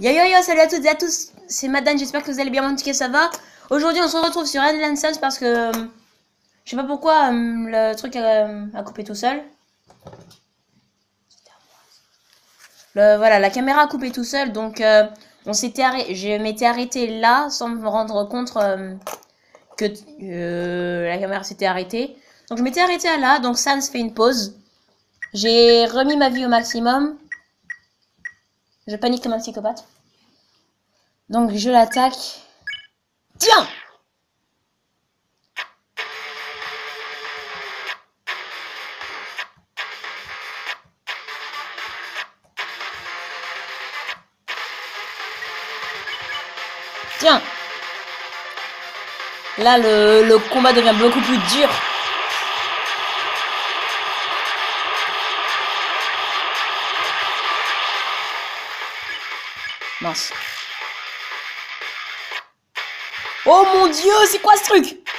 Yo yo yo, salut à toutes et à tous, c'est Madame, j'espère que vous allez bien, en tout cas ça va. Aujourd'hui on se retrouve sur Adland Sons parce que je sais pas pourquoi le truc a coupé tout seul. Voilà, la caméra a coupé tout seul, donc je m'étais arrêté là sans me rendre compte que la caméra s'était arrêtée. Donc je m'étais arrêté à là, donc Sans fait une pause. J'ai remis ma vie au maximum. Je panique comme un psychopathe. Donc je l'attaque. Tiens! Tiens! Là, le combat devient beaucoup plus dur. Mince. Oh mon dieu, c'est quoi ce truc?